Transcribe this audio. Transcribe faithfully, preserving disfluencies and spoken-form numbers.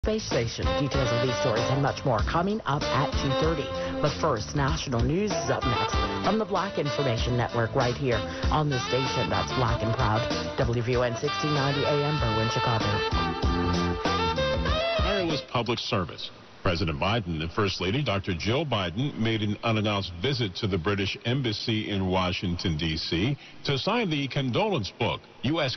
Space Station. Details of these stories and much more coming up at two thirty. But first, national news is up next from the Black Information Network right here on the station that's Black and Proud. W V O N sixteen ninety A M, Berwyn, Chicago. Tireless public service. President Biden and First Lady Doctor Jill Biden made an unannounced visit to the British Embassy in Washington, D C to sign the condolence book. U S